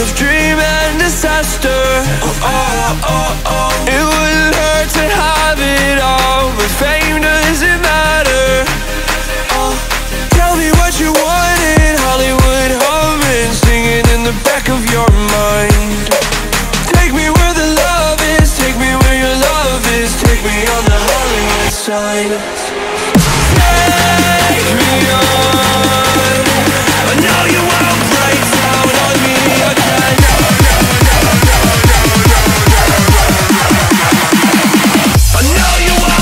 of dream and disaster. It wouldn't hurt to have it all, but fame doesn't matter. Tell me what you wanted, Hollywood humming, singing in the back of your mind. Take me where the love is, take me where your love is, take me on the Hollywood side. Take me on. I know you won't break down on me again. I know you won't.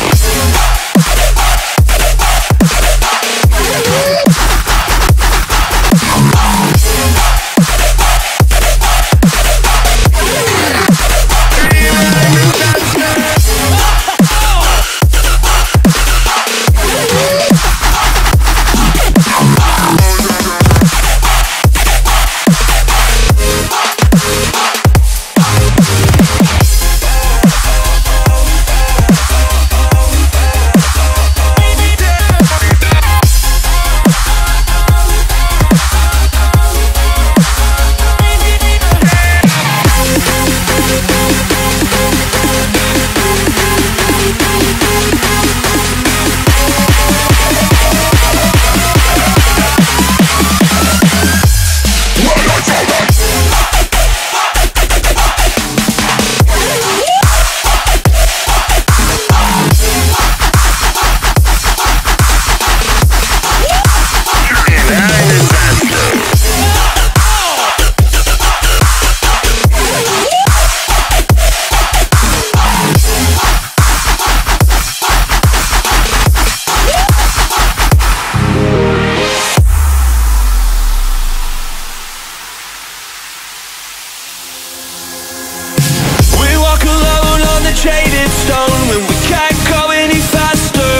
Shaded stone when we can't go any faster.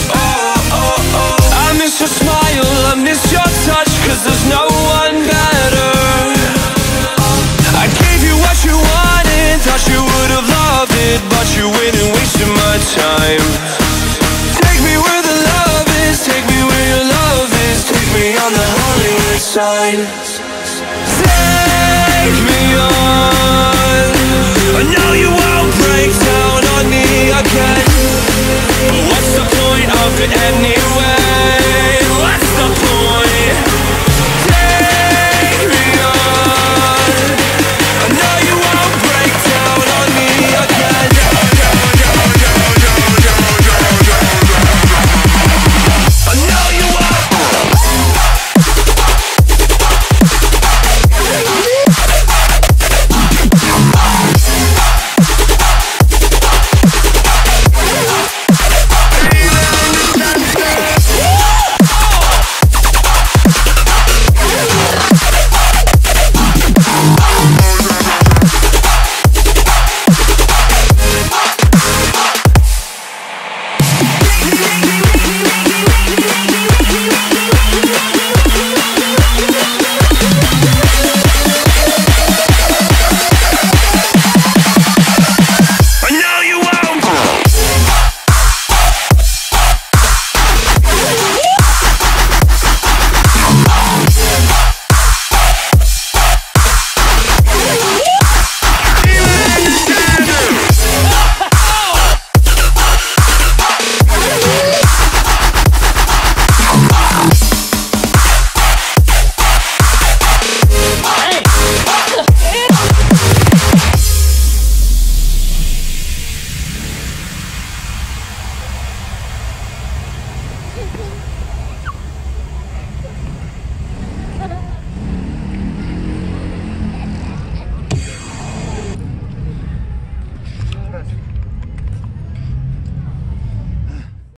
I miss your smile, I miss your touch, 'cause there's no one better. I gave you what you wanted, thought you would have loved it, but you went and wasted my time. Take me where the love is, take me where your love is, take me on the Hollywood side. Take me on. I know you won't break down on me again, but what's the point of it anyway? What's the point?